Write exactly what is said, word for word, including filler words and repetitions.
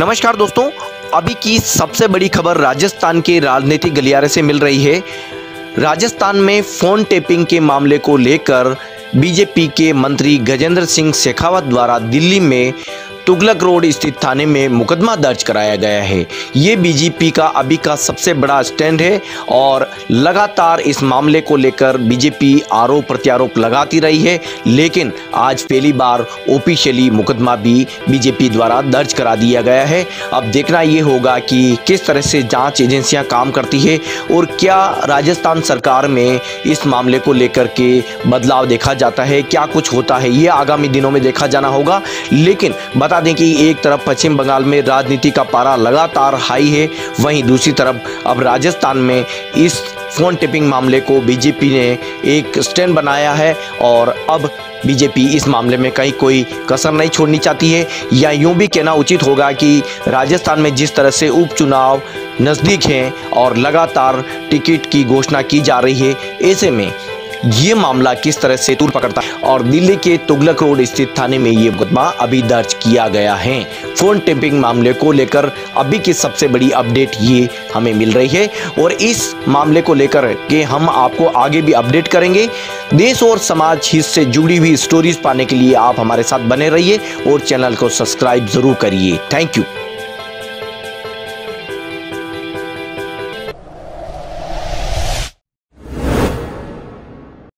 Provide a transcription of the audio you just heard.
नमस्कार दोस्तों, अभी की सबसे बड़ी खबर राजस्थान के राजनीतिक गलियारे से मिल रही है। राजस्थान में फोन टेपिंग के मामले को लेकर बीजेपी के मंत्री गजेंद्र सिंह शेखावत द्वारा दिल्ली में तुगलक रोड स्थित थाने में मुकदमा दर्ज कराया गया है। ये बीजेपी का अभी का सबसे बड़ा स्टैंड है और लगातार इस मामले को लेकर बीजेपी आरोप प्रत्यारोप लगाती रही है, लेकिन आज पहली बार ऑफिशियली मुकदमा भी बीजेपी द्वारा दर्ज करा दिया गया है। अब देखना ये होगा कि किस तरह से जांच एजेंसियां काम करती है और क्या राजस्थान सरकार में इस मामले को लेकर के बदलाव देखा जाता है, क्या कुछ होता है, ये आगामी दिनों में देखा जाना होगा। लेकिन बता दें कि एक तरफ पश्चिम बंगाल में राजनीति का पारा लगातार हाई है, वहीं दूसरी तरफ अब राजस्थान में इस फोन टेपिंग मामले को बीजेपी ने एक स्टैंड बनाया है और अब बीजेपी इस मामले में कहीं कोई कसर नहीं छोड़नी चाहती है। या यूं भी कहना उचित होगा कि राजस्थान में जिस तरह से उपचुनाव नज़दीक हैं और लगातार टिकट की घोषणा की जा रही है, ऐसे में ये मामला किस तरह से तूल पकड़ता है और दिल्ली के तुगलक रोड स्थित थाने में ये मुकदमा अभी दर्ज किया गया है। फोन टेपिंग मामले को लेकर अभी की सबसे बड़ी अपडेट ये हमें मिल रही है और इस मामले को लेकर के हम आपको आगे भी अपडेट करेंगे। देश और समाज हित से जुड़ी हुई स्टोरीज पाने के लिए आप हमारे साथ बने रहिए और चैनल को सब्सक्राइब जरूर करिए। Thank you.